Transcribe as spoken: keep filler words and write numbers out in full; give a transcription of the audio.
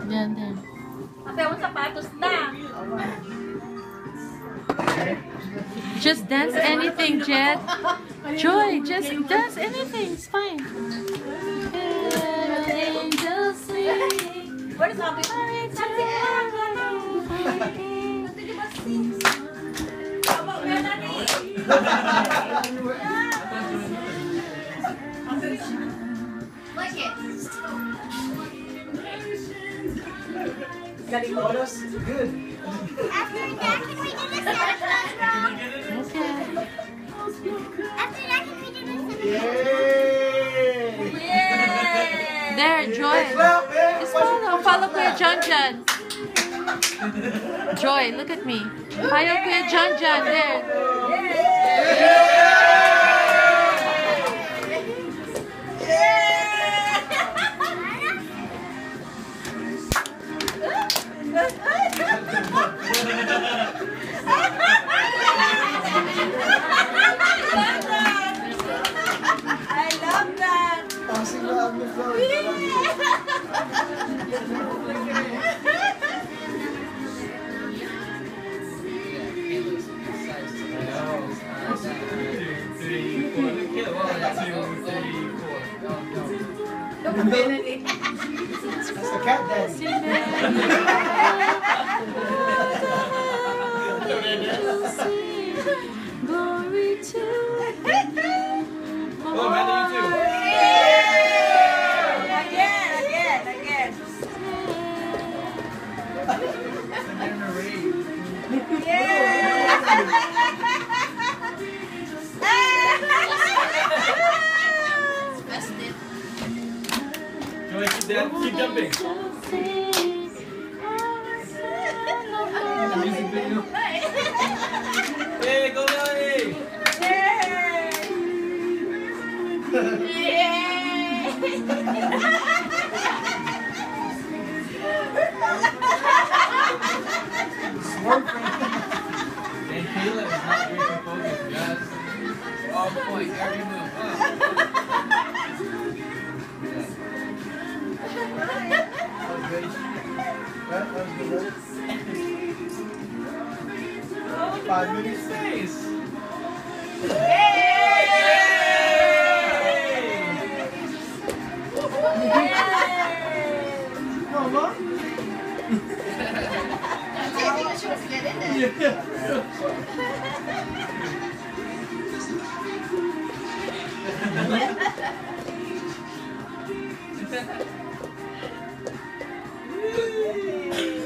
Yan, yan. Ate, ang sapatos na. Just dance anything, Jet. Joy, just dance anything. It's fine. Angels sing. What is happening? Like it. Galing mo. Good. After that, can we do the Santa Claus round? Okay. After that, can we do the Santa Claus Yay! There, Joy. Clap, man. Just follow. Follow Kuya John John. Joy, look at me. Follow Kuya John John. There. I love that. Passing na ang floor. Look at Benedict. That's the cat daddy. Glory to Oh, man, you too. Again, again, again. Joy, keep that, keep jumping. Music video. Hey, go Joy! And Caleb is not very focused, guys. On point, every move. Huh? That was good. Five minutes. Space. Mama? I think she wants to get in there. Yeah.